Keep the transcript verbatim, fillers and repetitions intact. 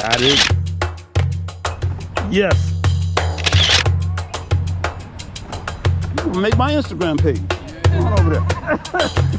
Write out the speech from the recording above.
Got it. Yes. You can make my Instagram page. Come on over there.